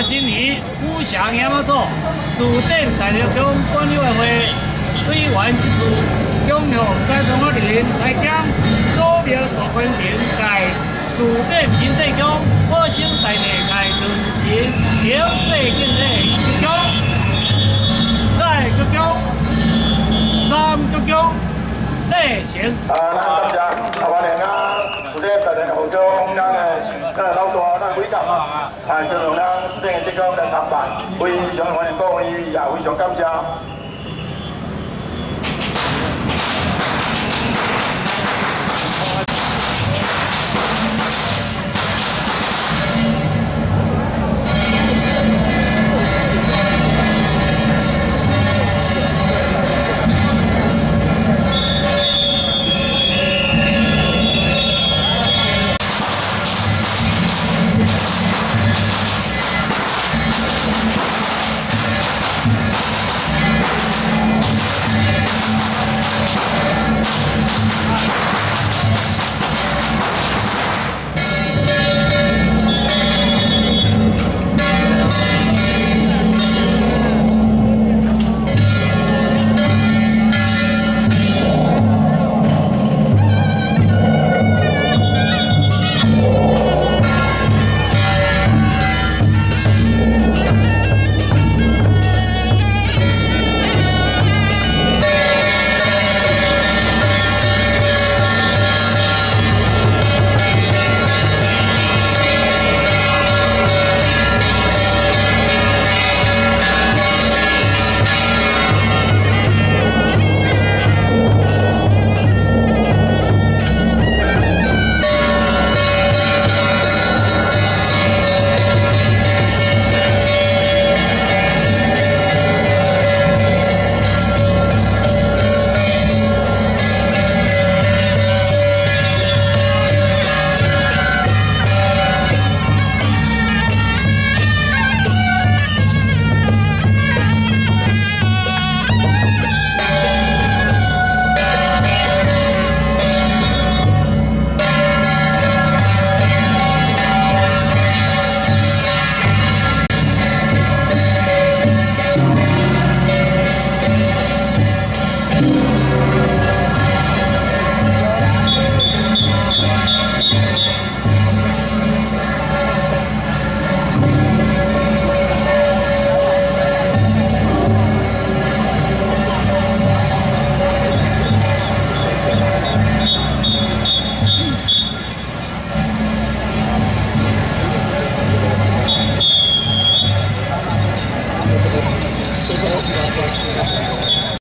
新义古祥研究所树顶大学宫管理委员会委员之事，恭贺在场的人来将祖庙大观殿在树顶平地宫火星大地开屯前平地建立鞠躬，再鞠躬，三鞠躬。 礼成。 咱感谢台湾人啊，有这大家互相咱的老大咱委感啊，就让咱这个地方来参办，非常欢迎各位，也非常感谢。